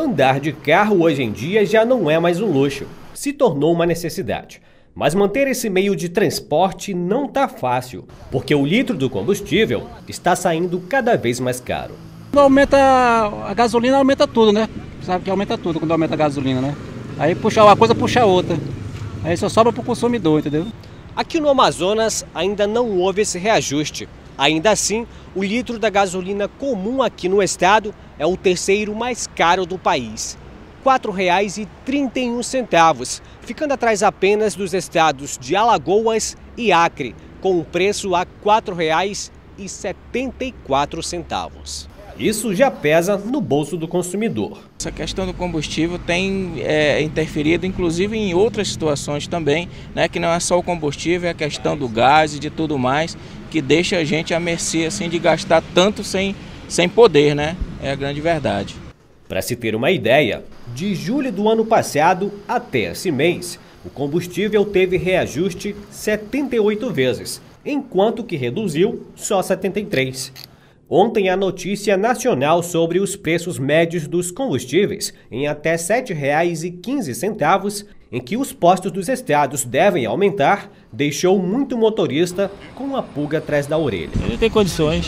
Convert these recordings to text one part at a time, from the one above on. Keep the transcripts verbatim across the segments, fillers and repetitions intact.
Andar de carro hoje em dia já não é mais um luxo, se tornou uma necessidade. Mas manter esse meio de transporte não tá fácil, porque o litro do combustível está saindo cada vez mais caro. Quando aumenta a gasolina, aumenta tudo, né? Sabe que aumenta tudo quando aumenta a gasolina, né? Aí puxa uma coisa, puxa outra. Aí só sobra para o consumidor, entendeu? Aqui no Amazonas ainda não houve esse reajuste. Ainda assim, o litro da gasolina comum aqui no estado é o terceiro mais caro do país, quatro reais e trinta e um centavos, ficando atrás apenas dos estados de Alagoas e Acre, com um preço a quatro reais e setenta e quatro centavos. Isso já pesa no bolso do consumidor. Essa questão do combustível tem é, interferido, inclusive, em outras situações também, né, que não é só o combustível, é a questão do gás e de tudo mais, que deixa a gente à mercê assim, de gastar tanto sem, sem poder, né? É a grande verdade. Para se ter uma ideia, de julho do ano passado até esse mês, o combustível teve reajuste setenta e oito vezes, enquanto que reduziu só setenta e três. Ontem, a notícia nacional sobre os preços médios dos combustíveis em até sete reais e quinze centavos, em que os postos dos estados devem aumentar, deixou muito motorista com uma pulga atrás da orelha. Ele tem condições.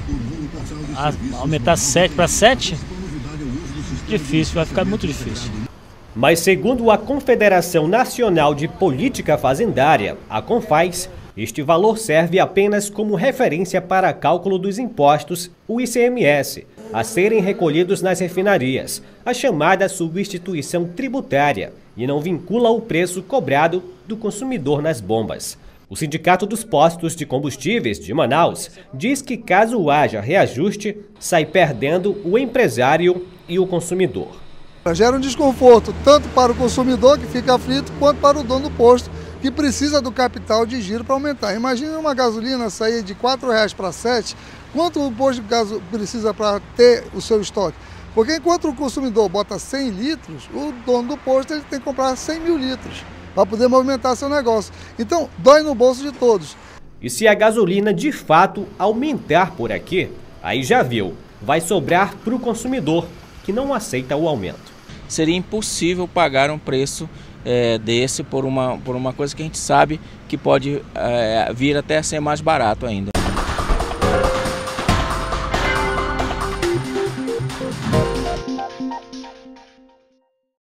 A aumentar sete para sete? Difícil, vai ficar muito difícil. Mas segundo a Confederação Nacional de Política Fazendária, a CONFAZ, este valor serve apenas como referência para cálculo dos impostos, o I C M S, a serem recolhidos nas refinarias, a chamada substituição tributária, e não vincula o preço cobrado do consumidor nas bombas. O Sindicato dos Postos de Combustíveis de Manaus diz que caso haja reajuste, sai perdendo o empresário e o consumidor. Gera um desconforto tanto para o consumidor, que fica aflito, quanto para o dono do posto, que precisa do capital de giro para aumentar. Imagina uma gasolina sair de quatro reais para sete, quanto o posto de gasolina precisa para ter o seu estoque? Porque enquanto o consumidor bota cem litros, o dono do posto ele tem que comprar cem mil litros para poder movimentar seu negócio. Então, dói no bolso de todos. E se a gasolina de fato aumentar por aqui, aí já viu, vai sobrar para o consumidor, que não aceita o aumento. Seria impossível pagar um preço é, desse por uma, por uma coisa que a gente sabe que pode é, vir até a ser mais barato ainda.